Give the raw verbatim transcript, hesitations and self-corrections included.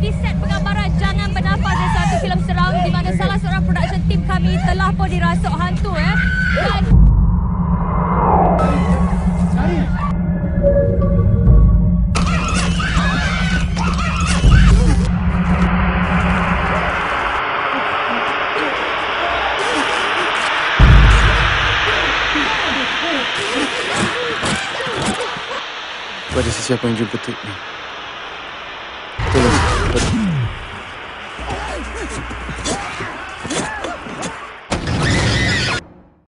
lagi set penggambaran Jangan Bernafas dan satu filem seram di mana salah seorang production team kami telah pun dirasuk hantu ya. Dan pada sesiapa yang jumpa Tik ni. Tolong.